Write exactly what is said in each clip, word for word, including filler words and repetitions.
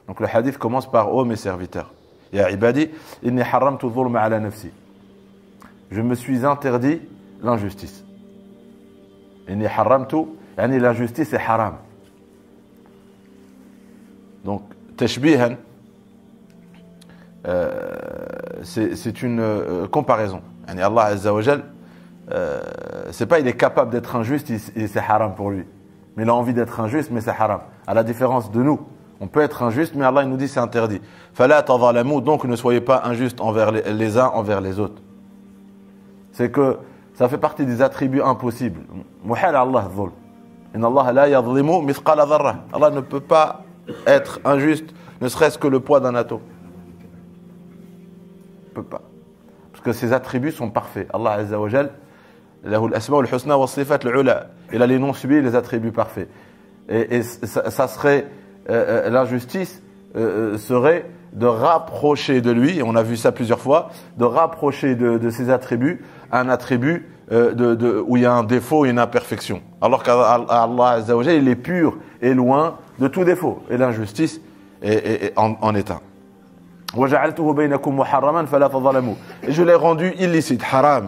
Donc le hadith commence par « Ô mes serviteurs ». Ya ibadi, inni haramtu dhulma ala nafsi. Je me suis interdit l'injustice. Inni haramtu, yani l'injustice est haram. Donc, tashbihan, euh, c'est une euh, comparaison. Yani Allah Azza wa Jal, euh, c'est pas il est capable d'être injuste et c'est haram pour lui. Mais il a envie d'être injuste, mais c'est haram. À la différence de nous. On peut être injuste, mais Allah il nous dit c'est interdit. Fala tadhalamu, donc ne soyez pas injustes envers les, les uns envers les autres. C'est que ça fait partie des attributs impossibles. Muhal Allah dhul. Inna Allah la yadhlimu mithqala dharra. Allah ne peut pas être injuste, ne serait-ce que le poids d'un atome. Il ne peut pas. Parce que ses attributs sont parfaits. Allah Azza wa Jal, lahu al-asma wal-husna was-sifat al-ula. Il a les noms sublimes, les attributs parfaits. Et, et ça, ça serait Euh, l'injustice euh, serait de rapprocher de lui, et on a vu ça plusieurs fois, de rapprocher de, de ses attributs un attribut euh, de, de, où il y a un défaut et une imperfection. Alors qu'Allah Azza wa Jalla, il est pur et loin de tout défaut. Et l'injustice est, est, est en, en est un. Et je l'ai rendu illicite, haram.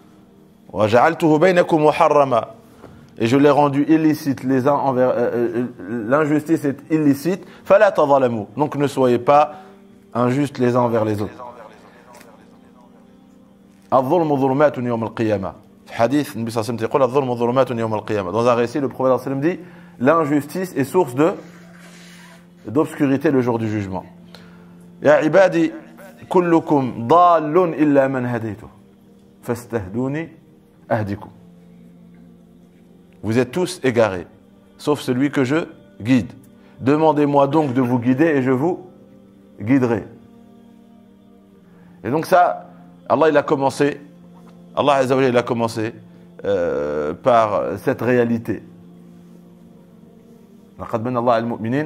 Et je l'ai rendu illicite les uns envers euh, euh, l'injustice est illicite. Fala tadhalamu. Donc ne soyez pas injustes les uns envers les autres. الظلم ظلمات يوم القيامة. Hadith, Nabi sallallahu alayhi wa sallam dit الظلم ظلمات يوم القيامة. Dans un récit, le prophète sallallahu alayhi wa sallam dit l'injustice est source de d'obscurité le jour du jugement. Ya ibadi kullukum dallun illa man hadaytu fastahduni ahdikum. Vous êtes tous égarés, sauf celui que je guide. Demandez-moi donc de vous guider et je vous guiderai. Et donc ça, Allah il a commencé, Allah Azza wa Jalla il a commencé euh, par cette réalité. لقد من الله على المؤمنين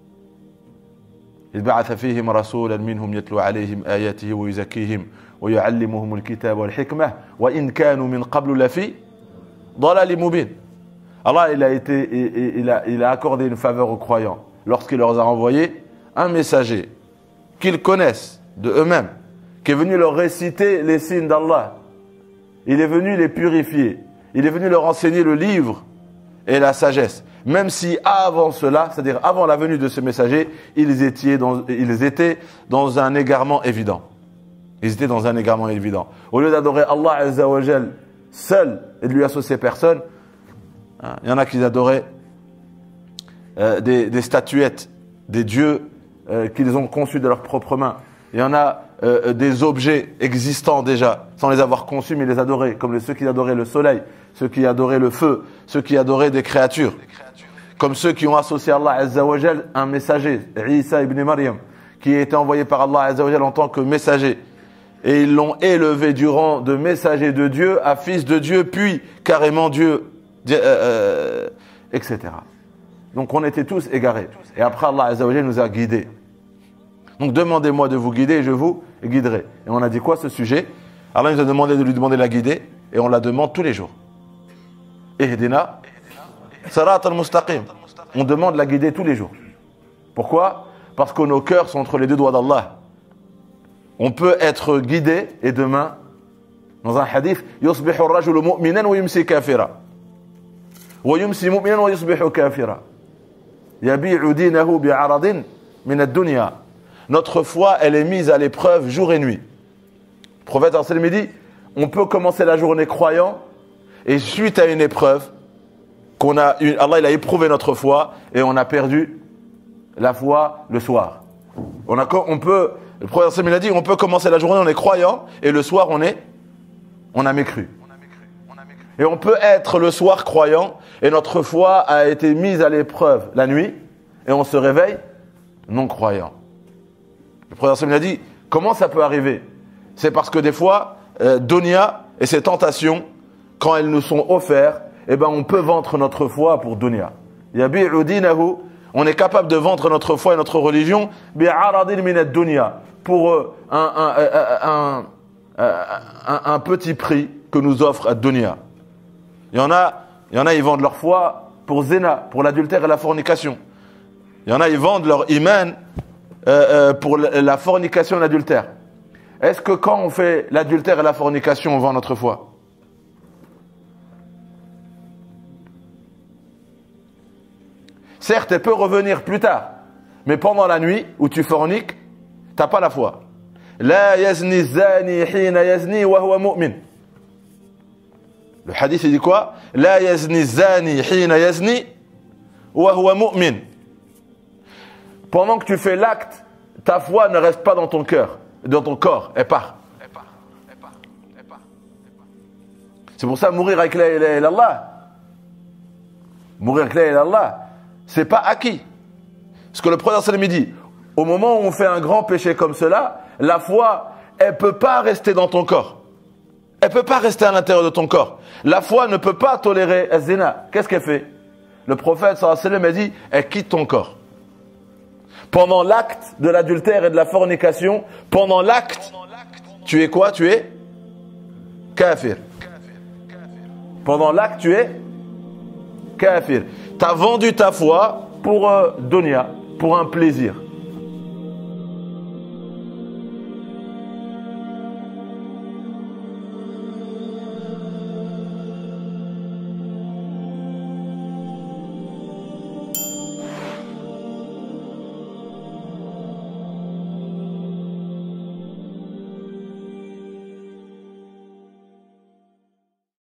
إذ بعث فيهم رسولا منهم يتلو عليهم آياته ويزكيهم ويعلمهم الكتاب والحكمة وإن كانوا من قبل لفي ضلال مبين. Allah il a, été, il, a, il a accordé une faveur aux croyants lorsqu'il leur a envoyé un messager qu'ils connaissent de eux-mêmes, qui est venu leur réciter les signes d'Allah. Il est venu les purifier. Il est venu leur enseigner le livre et la sagesse. Même si avant cela, c'est-à-dire avant la venue de ce messager, ils étaient dans, ils étaient dans un égarement évident. Ils étaient dans un égarement évident. Au lieu d'adorer Allah Azza wa Jal seul et de lui associer personne, il y en a qui adoraient euh, des, des statuettes, des dieux euh, qu'ils ont conçus de leurs propres mains. Il y en a euh, des objets existants déjà, sans les avoir conçus, mais les adorer, comme les, ceux qui adoraient le soleil, ceux qui adoraient le feu, ceux qui adoraient des créatures, comme ceux qui ont associé à Allah Azza wa Jal un messager, Isa ibn Maryam, qui a été envoyé par Allah Azza wa Jal en tant que messager. Et ils l'ont élevé du rang de messager de Dieu à fils de Dieu, puis carrément Dieu. Euh, euh, et cetera. Donc on était tous égarés. Et après Allah Azza wa Jalla nous a guidés. Donc demandez-moi de vous guider et je vous guiderai. Et on a dit quoi ce sujet? Allah nous a demandé de lui demander de la guider et on la demande tous les jours. Ihdina Sirat al-Mustaqim. On demande de la guider tous les jours. Pourquoi? Parce que nos cœurs sont entre les deux doigts d'Allah. On peut être guidé et demain, dans un hadith, yusbihu ar-rajulu mu'minan wa yumsi kafira. ويمسي مؤمنا ويصبح كافرا يبيع دينه بعرض من الدنيا. Notre foi, elle est mise à l'épreuve jour et nuit. Le prophète sallallahu alayhi wa sallam dit, on peut commencer la journée croyant et suite à une épreuve qu'on a eu, Allah il a éprouvé notre foi et on a perdu la foi le soir. On a on peut le prophète sallallahu alayhi wa sallam il a dit, on peut commencer la journée on est croyant et le soir on est on a mécru. Et on peut être le soir croyant et notre foi a été mise à l'épreuve la nuit et on se réveille non croyant. Le prophète il a dit, comment ça peut arriver? C'est parce que des fois, euh, dunya et ses tentations, quand elles nous sont offertes, eh ben on peut vendre notre foi pour dunya. Yabi'u dinahu, on est capable de vendre notre foi et notre religion bi'aradin min ad-dunya pour euh, un, un, un, un, un, un petit prix que nous offre ad-dunya. Il y en a, il y en a, ils vendent leur foi pour zina, pour l'adultère et la fornication. Il y en a, ils vendent leur iman euh, euh, pour la fornication et l'adultère. Est-ce que quand on fait l'adultère et la fornication, on vend notre foi? Certes, elle peut revenir plus tard, mais pendant la nuit où tu forniques, t'as pas la foi. La yazni zani hina yazni wa huwa mu'min. Le hadith il dit quoi? La yazni zani hina yazni wa huwa mu'min. Pendant que tu fais l'acte, ta foi ne reste pas dans ton cœur, dans ton corps, elle part. Elle part, elle part, elle part, elle part. C'est pour ça mourir avec la ilaha illallah. Mourir avec la ilaha illallah, c'est pas acquis. Parce que le prophète sallallahu alayhi wa sallam dit, au moment où on fait un grand péché comme cela, la foi, elle peut pas rester dans ton corps. Elle peut pas rester à l'intérieur de ton corps. La foi ne peut pas tolérer az-zina. Qu'est-ce qu'elle fait? Le prophète sallallahu alayhi wa sallam a dit, elle quitte ton corps. Pendant l'acte de l'adultère et de la fornication, pendant l'acte, tu es quoi? Tu es kafir. Pendant l'acte, tu es kafir. Tu as vendu ta foi pour euh, dunya, pour un plaisir.